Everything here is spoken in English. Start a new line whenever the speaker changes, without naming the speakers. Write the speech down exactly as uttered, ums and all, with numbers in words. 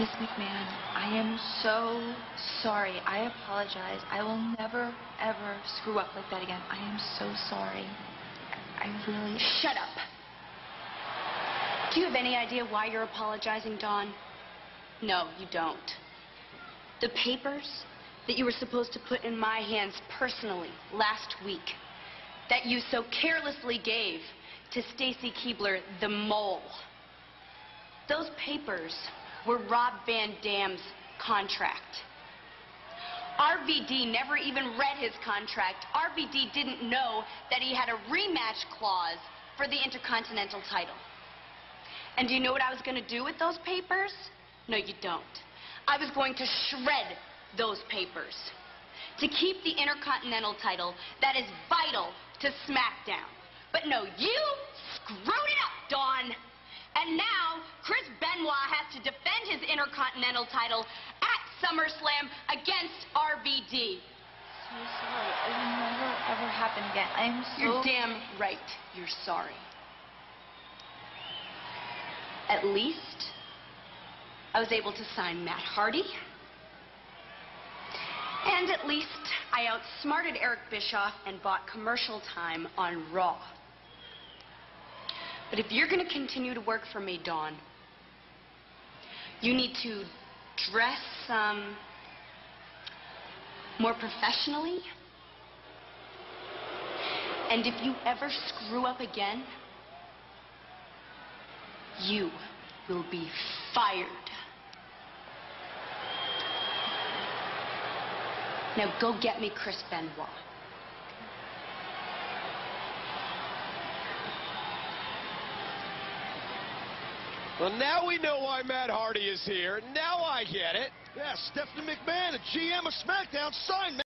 Miss McMahon, I am so sorry. I apologize. I will never, ever screw up like that again. I am so sorry. I, I really...
Shut up. Do you have any idea why you're apologizing, Dawn? No, you don't. The papers that you were supposed to put in my hands personally last week, that you so carelessly gave to Stacy Keebler, the mole. Those papers were Rob Van Dam's contract. R V D never even read his contract. R V D didn't know that he had a rematch clause for the Intercontinental title. And do you know what I was going to do with those papers? No, you don't. I was going to shred those papers to keep the Intercontinental title that is vital to SmackDown. But no, you screwed it up, Dawn. And now, Chris Benoit has to defend his Intercontinental title at SummerSlam against R V D.
So sorry. It will never, ever happen again. I am so...
You're damn right you're sorry. At least, I was able to sign Matt Hardy. And at least, I outsmarted Eric Bischoff and bought commercial time on Raw. But if you're going to continue to work for me, Dawn, you need to dress um, more professionally. And if you ever screw up again, you will be fired. Now go get me Chris Benoit.
Well, now we know why Matt Hardy is here. Now I get it.
Yeah, Stephanie McMahon, the G M of SmackDown, signed